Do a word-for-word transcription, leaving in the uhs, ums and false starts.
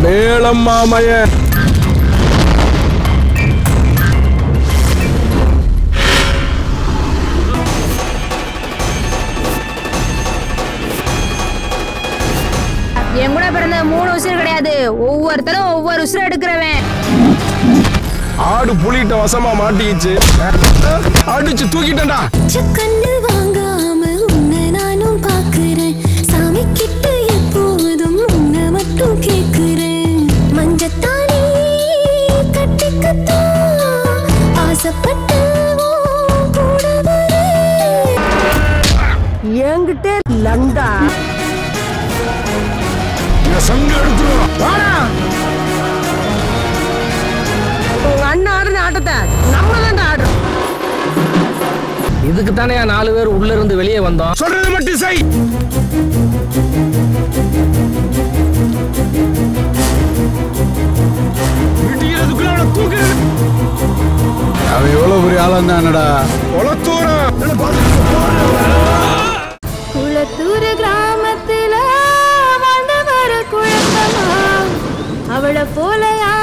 மேளம் மாமைய என் கூட பிறந்த மூணு உசுறு கிடையாது, ஒவ்வொருத்தரும் ஒவ்வொரு உசுறு எடுக்கிறவன். ஆடு புலிட்ட வசமா மாட்டிக்கிச்சு, அடிச்சு தூக்கிட்டா. கண்ணு வாங்காம உன்னை நானும் பாக்குறேன், சாமி கிட்ட எப்போதும் உன்னை மட்டும் கேக்குறேன். மஞ்சத்தானே கட்டிக்கத்தா ஆசைப்பட்டு கூட என்கிட்ட லண்டா சங்க எடுத்துருவோம். உங்க அண்ணன் ஆடுற ஆட்டத்தை நம்ம தான் ஆடுறோம். இதுக்கு தானே நாலு பேர் உள்ள இருந்து வெளியே வந்தோம். சொல்றது மட்டும் செய். அவன் எவ்வளவு பெரிய ஆளா இருந்தானடா. கொளத்தூரன் குளத்தூர் கிராமத்துல வாழ்ந்தவர குழப்பமா அவளை போல